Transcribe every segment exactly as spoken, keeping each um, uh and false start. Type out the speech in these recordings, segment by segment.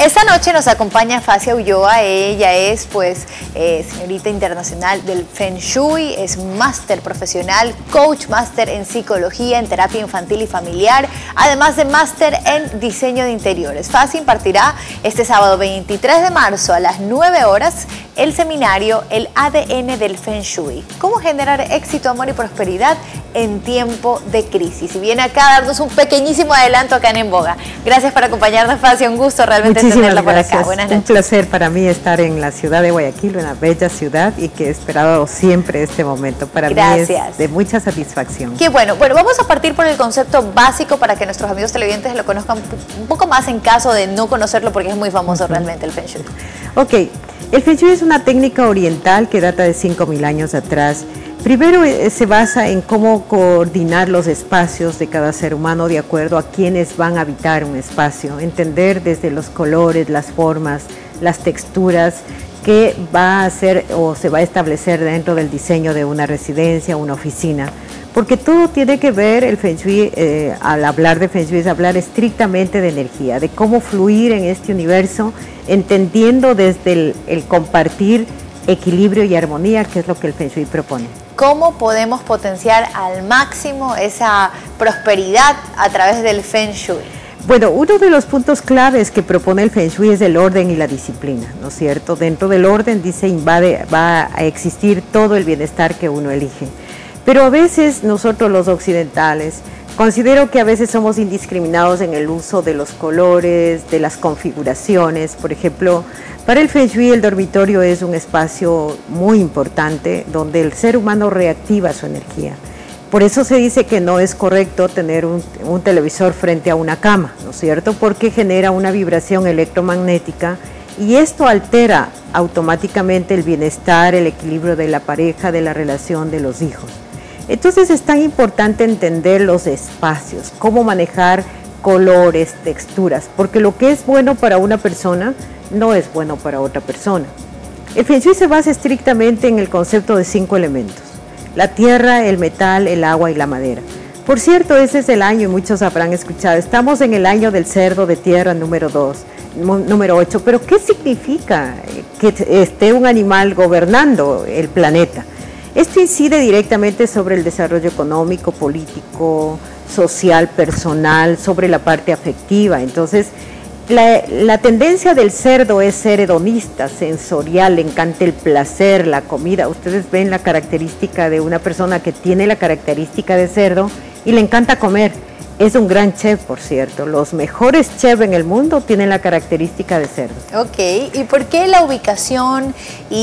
Esta noche nos acompaña Facia Ulloa. Ella es pues eh, señorita internacional del Feng Shui, es máster profesional, coach máster en psicología, en terapia infantil y familiar, además de máster en diseño de interiores. Facia impartirá este sábado veintitrés de marzo a las nueve horas el seminario El A D N del Feng Shui. Cómo generar éxito, amor y prosperidad en tiempo de crisis. Y viene acá a darnos un pequeñísimo adelanto acá en En Boga. Gracias por acompañarnos, Facia. Un gusto realmente tenerla por acá. Buenas noches. Un placer para mí estar en la ciudad de Guayaquil, una bella ciudad, y que he esperado siempre este momento. Para Gracias. mí es de mucha satisfacción. Qué bueno. Bueno, vamos a partir por el concepto básico para que nuestros amigos televidentes lo conozcan un poco más en caso de no conocerlo, porque es muy famoso uh-huh. realmente el Feng Shui. Ok. El Feng Shui es una técnica oriental que data de cinco mil años atrás. Primero eh, se basa en cómo coordinar los espacios de cada ser humano de acuerdo a quienes van a habitar un espacio, entender desde los colores, las formas, las texturas, qué va a hacer o se va a establecer dentro del diseño de una residencia, una oficina. Porque todo tiene que ver, el Feng Shui, eh, al hablar de Feng Shui, es hablar estrictamente de energía, de cómo fluir en este universo, entendiendo desde el, el compartir equilibrio y armonía, que es lo que el Feng Shui propone. ¿Cómo podemos potenciar al máximo esa prosperidad a través del Feng Shui? Bueno, uno de los puntos claves que propone el Feng Shui es el orden y la disciplina, ¿no es cierto? Dentro del orden, dice, invade, va a existir todo el bienestar que uno elige. Pero a veces nosotros los occidentales, considero que a veces somos indiscriminados en el uso de los colores, de las configuraciones. Por ejemplo, para el Feng Shui el dormitorio es un espacio muy importante donde el ser humano reactiva su energía. Por eso se dice que no es correcto tener un, un televisor frente a una cama, ¿no es cierto? Porque genera una vibración electromagnética y esto altera automáticamente el bienestar, el equilibrio de la pareja, de la relación de los hijos. Entonces es tan importante entender los espacios, cómo manejar colores, texturas, porque lo que es bueno para una persona no es bueno para otra persona. El Feng Shui se basa estrictamente en el concepto de cinco elementos: la tierra, el metal, el agua y la madera. Por cierto, ese es el año, y muchos habrán escuchado, estamos en el año del cerdo de tierra número dos, número ocho, pero ¿qué significa que esté un animal gobernando el planeta? Esto incide directamente sobre el desarrollo económico, político, social, personal, sobre la parte afectiva. Entonces, la, la tendencia del cerdo es ser hedonista, sensorial, le encanta el placer, la comida. Ustedes ven la característica de una persona que tiene la característica de cerdo y le encanta comer. Es un gran chef, por cierto. Los mejores chefs en el mundo tienen la característica de cerdo. Ok, ¿y por qué la ubicación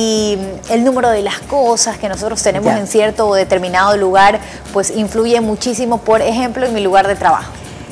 y el número de las cosas que nosotros tenemos ya. en cierto o determinado lugar, pues influye muchísimo, por ejemplo, en mi lugar de trabajo?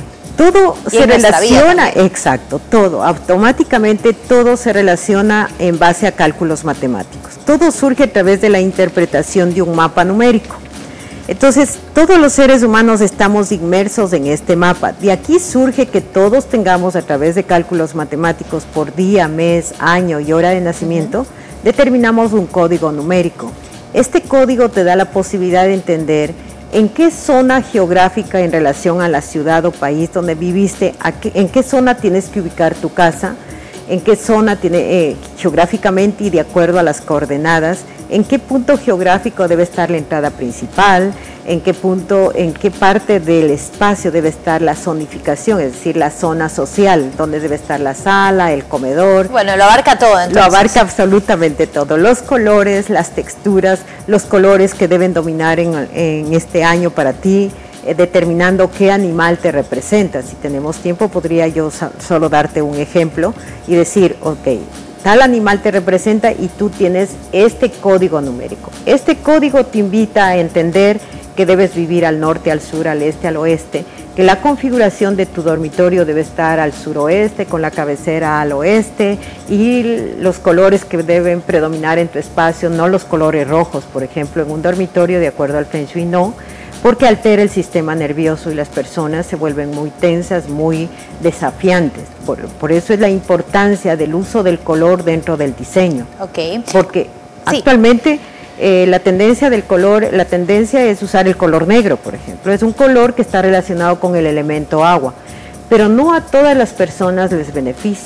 Todo se relaciona, exacto, todo, automáticamente todo se relaciona en base a cálculos matemáticos. Todo surge a través de la interpretación de un mapa numérico. Entonces, todos los seres humanos estamos inmersos en este mapa. De aquí surge que todos tengamos, a través de cálculos matemáticos por día, mes, año y hora de nacimiento, uh-huh. determinamos un código numérico. Este código te da la posibilidad de entender en qué zona geográfica en relación a la ciudad o país donde viviste, a qué, en qué zona tienes que ubicar tu casa, en qué zona tiene, eh, geográficamente y de acuerdo a las coordenadas, en qué punto geográfico debe estar la entrada principal, en qué punto, en qué parte del espacio debe estar la zonificación, es decir, la zona social, donde debe estar la sala, el comedor. Bueno, lo abarca todo entonces. Lo abarca absolutamente todo, los colores, las texturas, los colores que deben dominar en, en este año para ti, eh, determinando qué animal te representa. Si tenemos tiempo, podría yo solo darte un ejemplo y decir, ok, tal animal te representa y tú tienes este código numérico. Este código te invita a entender que debes vivir al norte, al sur, al este, al oeste, que la configuración de tu dormitorio debe estar al suroeste, con la cabecera al oeste, y los colores que deben predominar en tu espacio, no los colores rojos, por ejemplo, en un dormitorio, de acuerdo al Feng Shui, no, porque altera el sistema nervioso y las personas se vuelven muy tensas, muy desafiantes. Por, por eso es la importancia del uso del color dentro del diseño. Okay. Porque sí. actualmente eh, la tendencia del color, la tendencia es usar el color negro, por ejemplo. Es un color que está relacionado con el elemento agua, pero no a todas las personas les beneficia.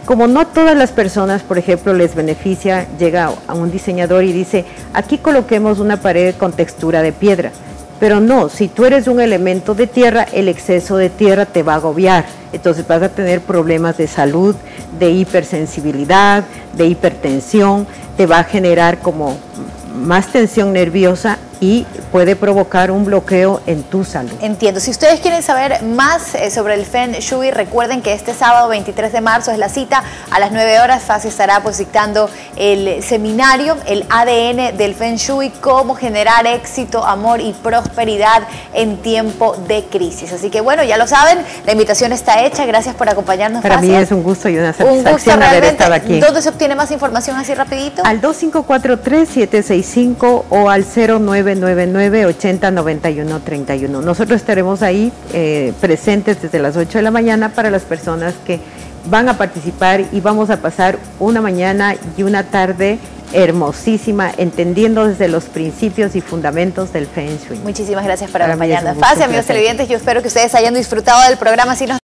como no todas las personas, por ejemplo, les beneficia, llega a un diseñador y dice, aquí coloquemos una pared con textura de piedra. Pero no, si tú eres un elemento de tierra, el exceso de tierra te va a agobiar. Entonces vas a tener problemas de salud, de hipersensibilidad, de hipertensión, te va a generar como más tensión nerviosa y puede provocar un bloqueo en tu salud. Entiendo. Si ustedes quieren saber más eh, sobre el Feng Shui, recuerden que este sábado veintitrés de marzo es la cita. A las nueve horas Fassi estará pues dictando el seminario, el A D N del Feng Shui, cómo generar éxito, amor y prosperidad en tiempo de crisis. Así que bueno, ya lo saben, la invitación está hecha. Gracias por acompañarnos, Para Fassi. mí es un gusto y una satisfacción un gusto, haber estado aquí. ¿Dónde se obtiene más información así rapidito? Al dos cinco cuatro tres, siete seis cinco o al cero nueve nueve nueve, ochenta, noventa y uno, treinta y uno. Nosotros estaremos ahí eh, presentes desde las ocho de la mañana para las personas que van a participar y vamos a pasar una mañana y una tarde hermosísima, entendiendo desde los principios y fundamentos del Feng Shui. Muchísimas gracias por Para mí es un acompañarnos. gusto, Fassi, un amigos placer. televidentes, yo espero que ustedes hayan disfrutado del programa. Así nos